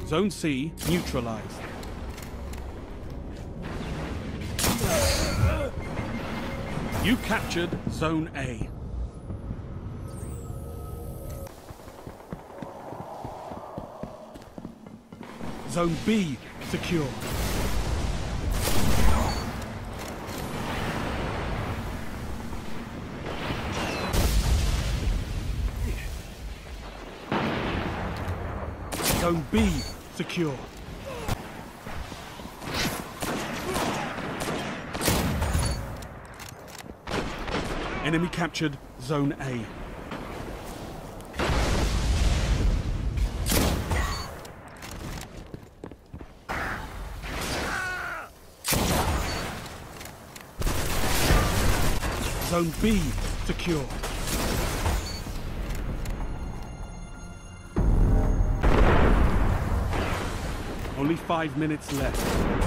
Zone C neutralized. You captured Zone A. Zone B secure. Zone B secure. Enemy captured Zone A. Zone B secure. Only 5 minutes left.